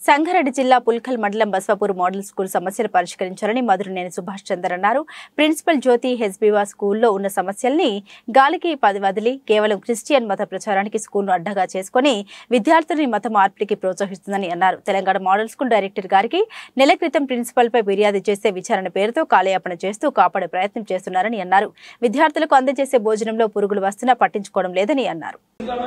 సంగారెడ్డి జిల్లా పుల్కల్ మండలం Baswapur model school సమస్యలు పరిష్కరించాలని మధురనేని సుభాష్ చందర్ అన్నారు. ప్రిన్సిపల్ జ్యోతి హెజ్బీవా స్కూల్లో ఉన్న సమస్యల్ని గాలికి వదిలి కేవలం క్రిస్టియన్ మత ప్రచారానికి స్కూల్ను అడ్డగా చేసుకుని విద్యార్థులని మత మార్పిడికి ప్రోత్సహిస్తుందని అన్నారు. తెలంగాణ మోడల్ స్కూల్ డైరెక్టర్ గారికి నెల క్రితం ప్రిన్సిపల్పై ఫిర్యాదు చేస్తే విచారణ పేరుతో కాలయాపన చేస్తూ కాపాడే ప్రయత్నం చేస్తున్నారని అన్నారు. విద్యార్థులకు అందజేసే భోజనంలో పురుగులు వస్తున్నా పట్టించుకోవడం లేదని అన్నారు.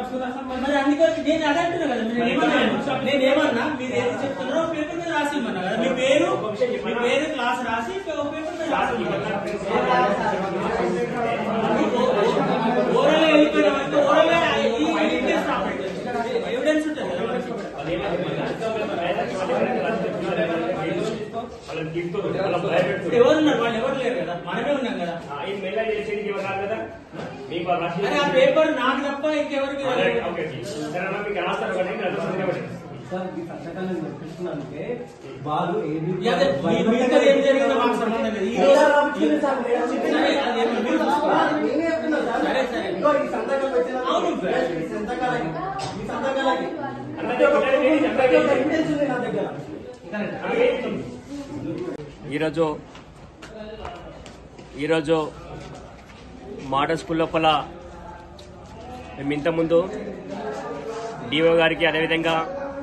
ఎవరున్నారు వాళ్ళు ఎవరు లేరు కదా, మనమే ఉన్నాం కదా. పేపర్ నాకు తప్ప ఇంకెవరికి ఏం జరిగిందో మాకు సంబంధం లేదు. ఈరోజు మోడల్ స్కూల్ లోపల మేము ఇంతకుముందు డిఓ గారికి అదేవిధంగా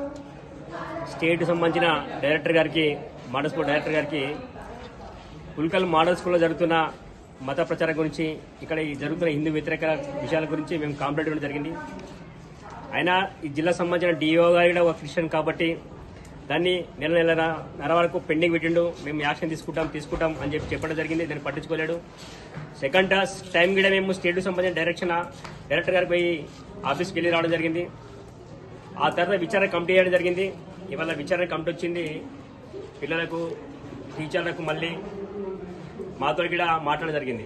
స్టేట్ సంబంధించిన డైరెక్టర్ గారికి మోడల్ స్కూల్ డైరెక్టర్ గారికి పుల్కల్ మోడల్ స్కూల్లో జరుగుతున్న మత ప్రచారం గురించి ఇక్కడ జరుగుతున్న హిందూ వ్యతిరేక విషయాల గురించి మేము కంప్లైంట్ ఇవ్వడం జరిగింది. అయినా ఈ జిల్లా సంబంధించిన డిఓ గారు కూడా ఒక క్రిస్టియన్ కాబట్టి దాన్ని నెల వరకు పెండింగ్ పెట్టిండు. మేము యాక్షన్ తీసుకుంటాం అని చెప్పడం జరిగింది. దాన్ని పట్టించుకోలేడు. సెకండ్ టైం కూడా మేము స్టేట్కు సంబంధించిన డైరెక్టర్ గారికి పోయి ఆఫీస్కి వెళ్ళి రావడం జరిగింది. ఆ తర్వాత విచారణ కమిటీ చేయడం జరిగింది. ఇవాళ విచారణ కమిటీ వచ్చింది. పిల్లలకు టీచర్లకు మళ్ళీ మాతో కూడా మాట్లాడడం జరిగింది.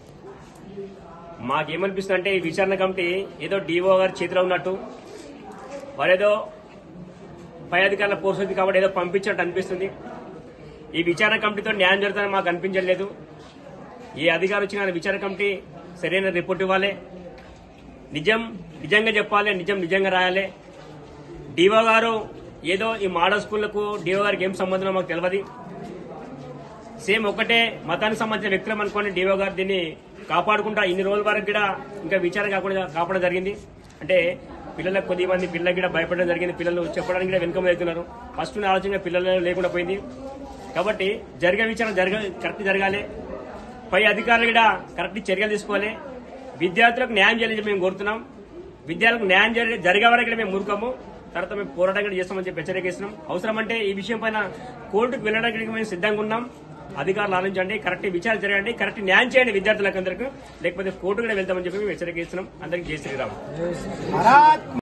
మాకేమనిపిస్తుంది అంటే ఈ విచారణ కమిటీ ఏదో డిఓ గారి చేతిలో ఉన్నట్టు, వారేదో పై అధికారుల పోస్ట్ ఉంది కాబట్టి ఏదో పంపించినట్టు అనిపిస్తుంది. ఈ విచారణ కమిటీతో న్యాయం జరుగుతుందని మాకు అనిపించలేదు. ఏ అధికారి వచ్చిన విచారణ కమిటీ సరైన రిపోర్ట్ ఇవ్వాలి, నిజంగా చెప్పాలి, నిజంగా రాయాలి. డిఓ గారు ఏదో ఈ మోడల్ స్కూళ్లకు డిఓ గారికి ఏం సంబంధం మాకు తెలియదు. సేమ్ ఒకటే మతానికి సంబంధించిన వ్యక్తులం అనుకోని డిఓ గారు దీన్ని కాపాడుకుంటా ఇన్ని రోజుల వరకు కూడా ఇంకా విచారణ కాపాడడం జరిగింది. అంటే పిల్లలకు కొద్దిమంది పిల్లలకి కూడా భయపడడం జరిగింది. పిల్లలు చెప్పడానికి కూడా వెనుకమ అవుతున్నారు. ఫస్ట్ ఆలోచన పిల్లలు లేకుండా పోయింది. కాబట్టి జరిగే విచారణ కరెక్ట్ జరగాలి. పై అధికారులు కూడా కరెక్ట్ చర్యలు తీసుకోవాలి. విద్యార్థులకు న్యాయం చేయాలని మేము కోరుతున్నాం. విద్యార్థులకు న్యాయం జరిగే వరకు మేము మురుకము. తర్వాత మేము పోరాటం కూడా చేస్తామని చెప్పి హెచ్చరిస్తున్నాం. అవసరం అంటే ఈ విషయం పైన కోర్టుకు వెళ్ళడానికి మేము సిద్ధంగా ఉన్నాం. అధికారులు ఆలోచించండి, కరెక్ట్ విచారణ జరగండి, కరెక్ట్ న్యాయం చేయండి విద్యార్థులకు అందరికీ. లేకపోతే కోర్టు కూడా వెళ్తామని చెప్పి మేము హెచ్చరిస్తున్నాం. అందరికీ జై శ్రీరామ్.